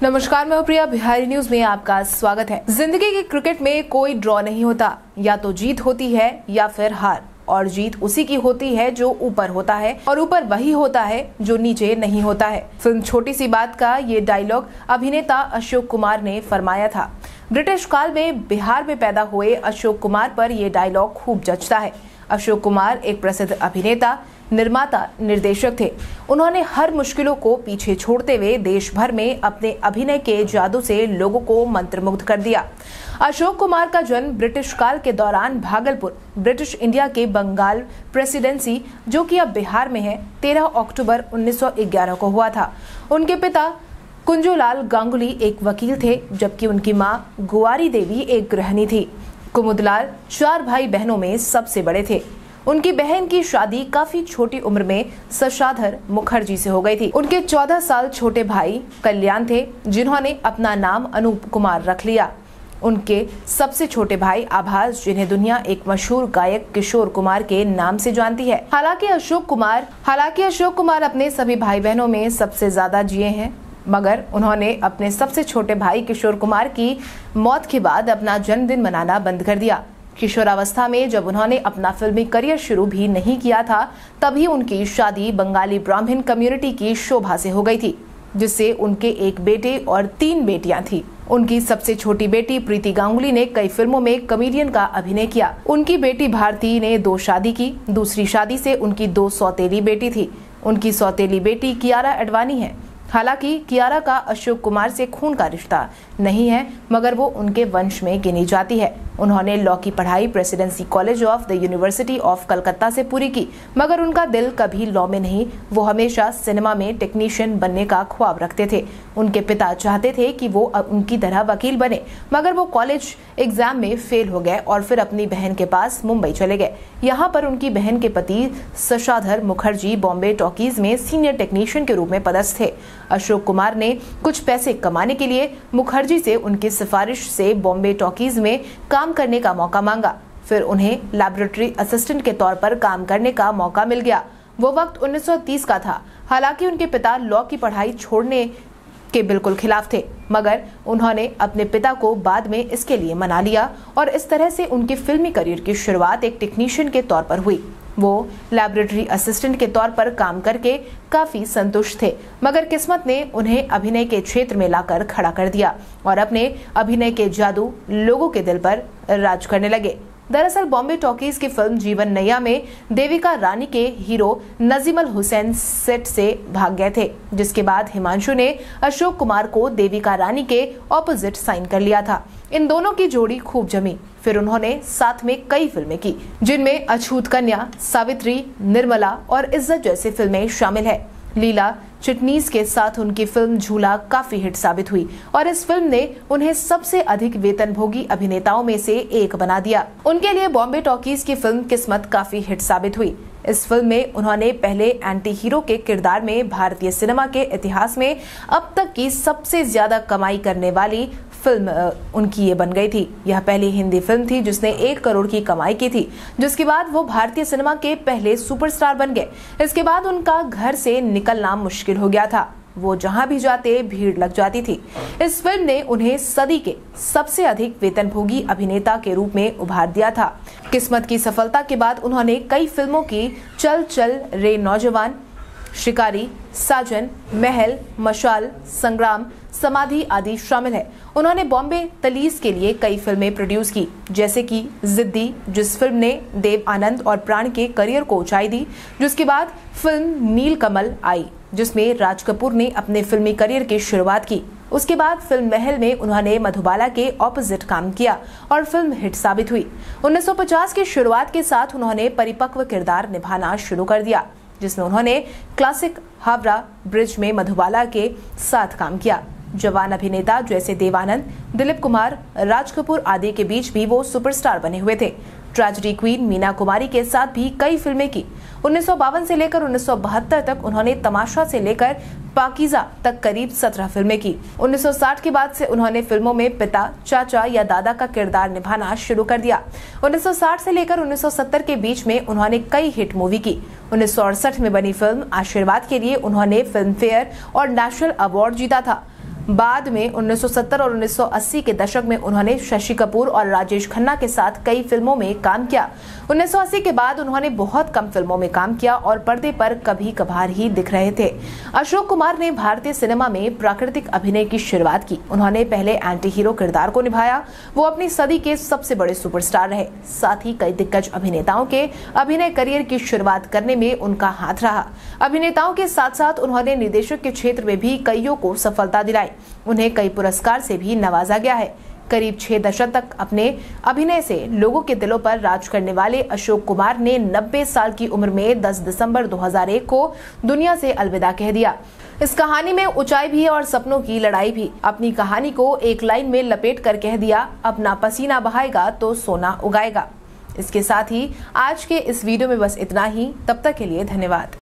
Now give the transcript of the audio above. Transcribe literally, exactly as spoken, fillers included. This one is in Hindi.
नमस्कार, मैं प्रिया, बिहारी न्यूज में आपका स्वागत है। जिंदगी के क्रिकेट में कोई ड्रॉ नहीं होता, या तो जीत होती है या फिर हार, और जीत उसी की होती है जो ऊपर होता है और ऊपर वही होता है जो नीचे नहीं होता है। फिल्म छोटी सी बात का ये डायलॉग अभिनेता अशोक कुमार ने फरमाया था। ब्रिटिश काल में बिहार में पैदा हुए अशोक कुमार पर यह डायलॉग खूब जचता है। अशोक कुमार एक प्रसिद्ध अभिनेता, निर्माता, निर्देशक थे। उन्होंने हर मुश्किलों को पीछे छोड़ते हुए देश भर में अपने अभिनय के जादू से लोगों को मंत्रमुग्ध कर दिया। अशोक कुमार का जन्म ब्रिटिश काल के दौरान भागलपुर, ब्रिटिश इंडिया के बंगाल प्रेसिडेंसी, जो कि अब बिहार में है, तेरह अक्टूबर उन्नीस सौ ग्यारह को हुआ था। उनके पिता कुंजूलाल गांगुली एक वकील थे, जबकि उनकी मां गुआरी देवी एक गृहिणी थी। कुमुदलाल चार भाई बहनों में सबसे बड़े थे। उनकी बहन की शादी काफी छोटी उम्र में शशाधर मुखर्जी से हो गई थी। उनके चौदह साल छोटे भाई कल्याण थे, जिन्होंने अपना नाम अनूप कुमार रख लिया। उनके सबसे छोटे भाई आभास, जिन्हें दुनिया एक मशहूर गायक किशोर कुमार के नाम से जानती है। हालांकि अशोक कुमार हालांकि अशोक कुमार अपने सभी भाई बहनों में सबसे ज्यादा जिए हैं, मगर उन्होंने अपने सबसे छोटे भाई किशोर कुमार की मौत के बाद अपना जन्मदिन मनाना बंद कर दिया। किशोरावस्था में जब उन्होंने अपना फिल्मी करियर शुरू भी नहीं किया था, तभी उनकी शादी बंगाली ब्राह्मण कम्युनिटी की शोभा से हो गई थी, जिससे उनके एक बेटे और तीन बेटियां थी। उनकी सबसे छोटी बेटी प्रीति गांगुली ने कई फिल्मों में कॉमेडियन का अभिनय किया। उनकी बेटी भारती ने दो शादी की। दूसरी शादी से उनकी दो सौतेली बेटी थी। उनकी सौतेली बेटी कियारा अडवाणी है। हालांकि कियारा का अशोक कुमार से खून का रिश्ता नहीं है, मगर वो उनके वंश में गिनी जाती है। उन्होंने लॉ की पढ़ाई presidency college of the university of Calcutta से पूरी की, मगर उनका दिल कभी लॉ में नहीं, वो हमेशा सिनेमा में टेक्नीशियन बनने का ख्वाब रखते थे। उनके पिता चाहते थे कि वो अब उनकी तरह वकील बने, मगर वो कॉलेज एग्जाम में फेल हो गए और फिर अपनी बहन के पास मुंबई चले गए। यहाँ पर उनकी बहन के पति शशाधर मुखर्जी बॉम्बे टॉकीज में सीनियर टेक्नीशियन के रूप में पदस्थ थे। अशोक कुमार ने कुछ पैसे कमाने के लिए मुखर्जी से उनकी सिफारिश से बॉम्बे टॉकीज में काम करने का मौका मांगा। फिर उन्हें लैबोरेटरी असिस्टेंट के तौर पर काम करने का मौका मिल गया। वो वक्त उन्नीस सौ तीस का था। हालांकि उनके पिता लॉ की पढ़ाई छोड़ने के बिल्कुल खिलाफ थे, मगर उन्होंने अपने पिता को बाद में इसके लिए मना लिया और इस तरह से उनकी फिल्मी करियर की शुरुआत एक टेक्नीशियन के तौर पर हुई। वो लैबोरेटरी असिस्टेंट के तौर पर काम करके काफी संतुष्ट थे, मगर किस्मत ने उन्हें अभिनय के क्षेत्र में लाकर खड़ा कर दिया और अपने अभिनय के जादू लोगों के दिल पर राज करने लगे। दरअसल बॉम्बे टॉकीज की फिल्म जीवन नैया में देविका रानी के हीरो नजीमुल हुसैन सेट से भाग गए थे, जिसके बाद हिमांशु ने अशोक कुमार को देविका रानी के ऑपोजिट साइन कर लिया था। इन दोनों की जोड़ी खूब जमी। फिर उन्होंने साथ में कई फिल्में की, जिनमें अछूत कन्या, सावित्री, निर्मला और इज्जत जैसी फिल्में शामिल है। लीला चिटनीस के साथ उनकी फिल्म झूला काफी हिट साबित हुई और इस फिल्म ने उन्हें सबसे अधिक वेतनभोगी अभिनेताओं में से एक बना दिया। उनके लिए बॉम्बे टॉकीज की फिल्म किस्मत काफी हिट साबित हुई। इस फिल्म में उन्होंने पहले एंटी हीरो के किरदार में भारतीय सिनेमा के इतिहास में अब तक की सबसे ज्यादा कमाई करने वाली फिल्म उनकी ये बन गई थी। यह पहली हिंदी फिल्म थी जिसने एक करोड़ की कमाई की थी, जिसके बाद वो भारतीय सिनेमा के पहले सुपरस्टार बन गए। इसके बाद उनका घर से निकलना मुश्किल हो गया था। वो जहां भी जाते भीड़ लग जाती थी। इस फिल्म ने उन्हें सदी के सबसे अधिक वेतनभोगी अभिनेता के रूप में उभार दिया था। किस्मत की सफलता के बाद उन्होंने कई फिल्मों की चल चल रे नौजवान, शिकारी, साजन, महल, मशाल, संग्राम, समाधि आदि शामिल है। उन्होंने बॉम्बे तलीस के लिए कई फिल्में प्रोड्यूस की, जैसे कि जिद्दी, जिस फिल्म ने देव आनंद और प्राण के करियर को ऊंचाई दी। जिसके बाद फिल्म नीलकमल आई, जिसमें राज कपूर ने अपने फिल्मी करियर की शुरुआत की। उसके बाद फिल्म महल में उन्होंने मधुबाला के ऑपोजिट काम किया और फिल्म हिट साबित हुई। उन्नीस सौ पचास की शुरुआत के साथ उन्होंने परिपक्व किरदार निभाना शुरू कर दिया, जिसमें उन्होंने क्लासिक हावड़ा ब्रिज में मधुबाला के साथ काम किया। जवान अभिनेता जैसे देवानंद, दिलीप कुमार, राज कपूर आदि के बीच भी वो सुपरस्टार बने हुए थे। ट्रेजेडी क्वीन मीना कुमारी के साथ भी कई फिल्में की। उन्नीस सौ बावन से लेकर उन्नीस सौ बहत्तर तक उन्होंने तमाशा से लेकर पाकीज़ा तक करीब सत्रह फिल्में की। उन्नीस सौ साठ के बाद से उन्होंने फिल्मों में पिता, चाचा या दादा का किरदार निभाना शुरू कर दिया। उन्नीस सौ साठ से लेकर उन्नीस सौ सत्तर के बीच में उन्होंने कई हिट मूवी की। उन्नीस सौ अड़सठ में बनी फिल्म आशीर्वाद के लिए उन्होंने फिल्म फेयर और नेशनल अवार्ड जीता था। बाद में उन्नीस सौ सत्तर और उन्नीस सौ अस्सी के दशक में उन्होंने शशि कपूर और राजेश खन्ना के साथ कई फिल्मों में काम किया। उन्नीस सौ अस्सी के बाद उन्होंने बहुत कम फिल्मों में काम किया और पर्दे पर कभी कभार ही दिख रहे थे। अशोक कुमार ने भारतीय सिनेमा में प्राकृतिक अभिनय की शुरुआत की। उन्होंने पहले एंटी हीरो किरदार को निभाया। वो अपनी सदी के सबसे बड़े सुपरस्टार रहे। साथ ही कई दिग्गज अभिनेताओं के अभिनय करियर की शुरुआत करने में उनका हाथ रहा। अभिनेताओं के साथ साथ उन्होंने निर्देशक के क्षेत्र में भी कईयों को सफलता दिलाई। उन्हें कई पुरस्कार से भी नवाजा गया है। करीब छह दशक तक अपने अभिनय से लोगों के दिलों पर राज करने वाले अशोक कुमार ने नब्बे साल की उम्र में दस दिसंबर दो हज़ार एक को दुनिया से अलविदा कह दिया। इस कहानी में ऊंचाई भी और सपनों की लड़ाई भी। अपनी कहानी को एक लाइन में लपेट कर कह दिया, अपना पसीना बहाएगा तो सोना उगाएगा। इसके साथ ही आज के इस वीडियो में बस इतना ही। तब तक के लिए धन्यवाद।